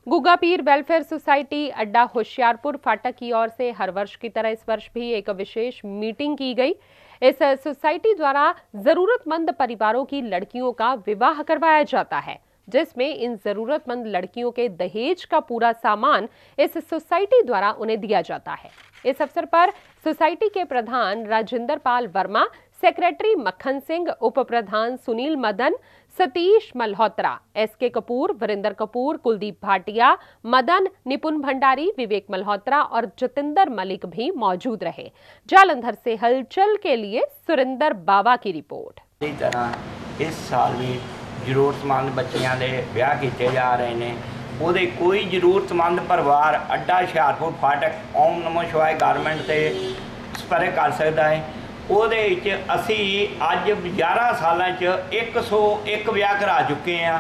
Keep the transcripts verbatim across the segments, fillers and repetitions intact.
गुग्गा पीर welfare society अड्डा होशियारपुर फाटक की ओर से हर वर्ष की तरह इस वर्ष भी एक विशेष मीटिंग की गई। इस सोसाइटी द्वारा जरूरतमंद परिवारों की लड़कियों का विवाह करवाया जाता है, जिसमें इन जरूरतमंद लड़कियों के दहेज का पूरा सामान इस सोसाइटी द्वारा उन्हें दिया जाता है। इस अवसर पर सोसाइटी के प्रधान राजेंद्र पाल वर्मा, सेक्रेटरी मक्खन सिंह, उप प्रधान सुनील मदन, सतीश मल्होत्रा, एस के कपूर, वीरेंद्र कपूर, कुलदीप भाटिया, मदन, निपुण भंडारी, विवेक मल्होत्रा और जतिंदर मलिक भी मौजूद रहे। जालंधर से हलचल के लिए सुरेंद्र बाबा की रिपोर्ट। इस तरह इस साल भी जरूरतमंद बच्चियां दे ब्याह किए जा रहे हैं। ਉਹਦੇ कोई जरूरतमंद परिवार अड्डा हुशियारपुर फाटक ओम नमो शिवाय गारमेंट से संपर्क कर सकता है। ਉਹਦੇ ਵਿੱਚ ਅਸੀਂ ਅੱਜ ग्यारह ਸਾਲਾਂ 'ਚ एक सौ एक ਵਿਆਹ ਕਰਾ ਚੁੱਕੇ ਹਾਂ।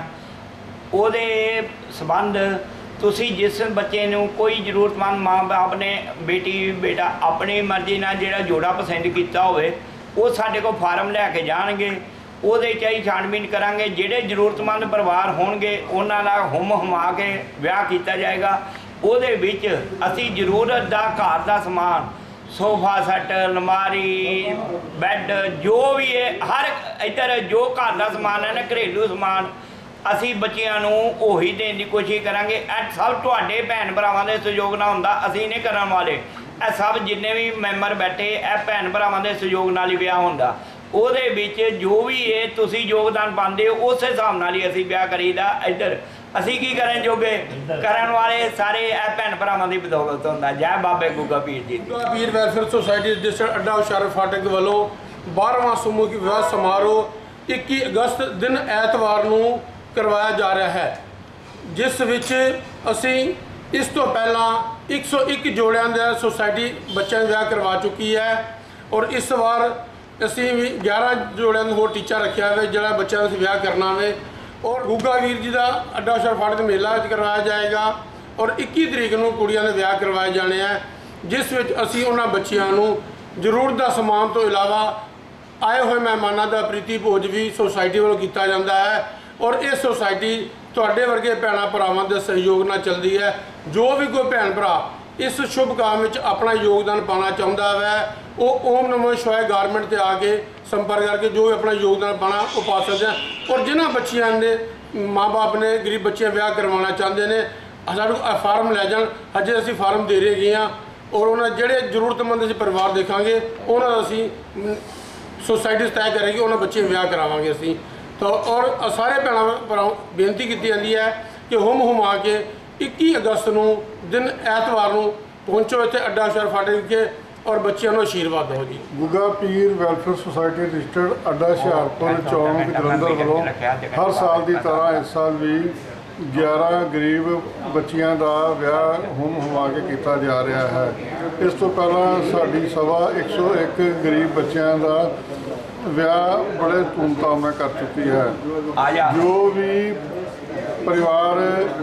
ਉਹਦੇ ਸੰਬੰਧ ਤੁਸੀਂ ਜਿਸ ਬੱਚੇ ਨੂੰ ਕੋਈ ਜ਼ਰੂਰਤਮੰਦ ਮਾਂ ਬਾਪ ਨੇ ਬੇਟੀ ਬੇਟਾ ਆਪਣੀ ਮਰਜ਼ੀ ਨਾਲ ਜਿਹੜਾ ਜੋੜਾ ਪਸੰਦ ਕੀਤਾ ਹੋਵੇ ਉਹ ਸਾਡੇ ਕੋਲ ਫਾਰਮ ਲੈ ਕੇ ਜਾਣਗੇ। ਉਹਦੇ 'ਚ ਹੀ ਛਾਣਬੀਨ ਕਰਾਂਗੇ। ਜਿਹੜੇ ਜ਼ਰੂਰਤਮੰਦ ਪਰਿਵਾਰ ਹੋਣਗੇ ਉਹਨਾਂ ਦਾ ਹੁਮ ਹੁਮਾ ਕੇ ਵਿਆਹ ਕੀਤਾ ਜਾਏਗਾ। ਉਹਦੇ ਵਿੱਚ ਅਸੀਂ ਜ਼ਰੂਰਤ ਦਾ ਘਰ ਦਾ ਸਮਾਨ सोफा सैट, अलमारी, बैड, जो भी है हर इधर जो घर का समान है ना घरेलू समान असी बच्चियां नूं ओही देने की कोशिश करांगे। ਇਹ सब तुहाडे भैन भरावां दे सहयोग नाल हुंदा, असी नहीं करन वाले। ਇਹ सब जिन्ने भी मैंबर बैठे ਇਹ भैन भरावां दे सहयोग नाल ही विआह हुंदा। ਉਹਦੇ ਵਿੱਚ जो भी है तुसीं योगदान पाते हो उस हिसाब नाल ही असी विआह करीदा। इधर असी की करन जोगे करन वाले सारे ਇਹ भैन भरावां ਦੀ बदौलत हुंदा। जय बाबे गुग्गा पीर जी। गुग्गा पीर वेलफेयर सोसाइटी डिस्ट्रिक्ट अड्डा हुशियारपुर फाटक वालों बारहवां समूहिक विवाह समारोह इक्कीस अगस्त दिन ਐਤਵਾਰ ਨੂੰ करवाया जा रहा है, जिस विच असी इस तो पहला एक सौ एक जोड़ियां दा सोसाइटी बच्चों विआह करवा चुकी है और इस बार असी भी ग्यारह जोड़ियां दा होर टीचा रखा है जिहड़ा बच्चों का विआह करना है। और गुग्गा वीर जी का अड्डा हुशियारपुर फाटक मेला करवाया जाएगा और इक्कीस तरीक को कुड़ियां दे विआह करवाए जाने हैं, जिस विच असी उन्हां बच्चियां नूं जरूरत का समान तो इलावा आए हुए मेहमानों का प्रीति भोज भी सोसाइटी वालों किया जाता है। और ये सोसाइटी तुहाडे वर्गे भैणां भरावां दे सहयोग नाल चलती है। जो भी कोई भैन भरा इस शुभ काम में अपना योगदान पाना चाहता है वो ओम नमो शिवाय गारमेंट से आके संपर्क करके जो भी अपना योगदान पाना वो पा सकते हैं। और जिन्होंने बच्चियां ने माँ बाप ने गरीब बच्चियां ब्याह करवाना चाहते हैं साढ़े को फार्म लै जान, अजे असी फार्म दे रहे गए हैं और उन्होंने जोड़े जरूरतमंद असीं परिवार देखांगे उन्होंने असी सोसाइटी तय करेगी उन्होंने बच्चे ब्याह करावांगे असी। तो और सारे भैनों भरावां बेनती की जाती है कि हुम हुमा के इक्कीस अगस्त को दिन ऐतवार को पहुँचो इतने अड्डा हुशियारपुर फाटक के और बच्चों को आशीर्वाद दो जी। गुग्गा पीर वेलफेयर सोसाइटी डिस्ट्रिक्ट अड्डा हुशियारपुर चौंक जलंधर वालों हर साल की तरह इस साल भी ग्यारह गरीब बच्चियां का विआह हुम हुमा के किया जा रहा है। इस तो पहला साडी सभा एक सौ एक गरीब बच्चियां का विआह बड़े धूमधाम में कर चुकी है। जो भी परिवार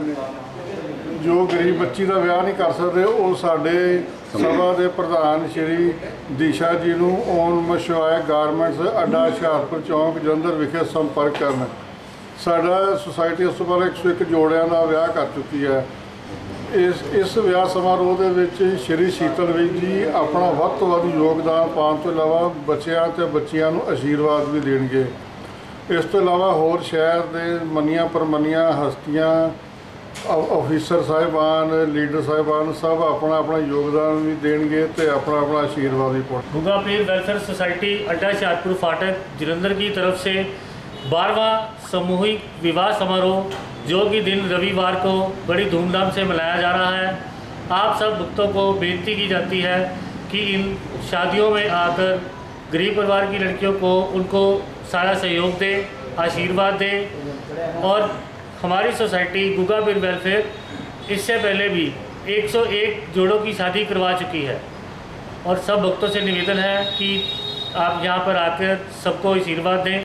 जो गरीब बच्ची का विआह नहीं कर सकते वो साडे सभा के प्रधान श्री दिशा जी नूं ओम नमः शिवाय गारमेंट्स अड्डा हुशियारपुर चौंक जलंधर विखे संपर्क करन। साडा सोसाइटी उस तो पहले एक सौ एक जोड़ियां का विआह कर चुकी है। इस इस विआह समारोह के विच श्री शीतल वीर जी अपना वध तो वध योगदान पाने तो इलावा बच्चियां ते बच्चियां नूं आशीर्वाद भी देणगे। इस तो इलावा होर शहर के मनिया परमनिया हस्तियां ऑफिसर साहिबान लीडर साहिबान सब अपना अपना योगदान भी देंगे तो अपना अपना आशीर्वाद भी पाएंगे। गुग्गा पीर वेलफेयर सोसाइटी अड्डा हुशियारपुर फाटक जलंधर की तरफ से बारहवां सामूहिक विवाह समारोह जो कि दिन रविवार को बड़ी धूमधाम से मनाया जा रहा है। आप सब भक्तों को बेनती की जाती है कि इन शादियों में आकर गरीब परिवार की लड़कियों को उनको सारा सहयोग दें, आशीर्वाद दें। और हमारी सोसाइटी गुग्गा पीर वेलफेयर इससे पहले भी एक सौ एक जोड़ों की शादी करवा चुकी है और सब भक्तों से निवेदन है कि आप यहाँ पर आकर सबको आशीर्वाद दें।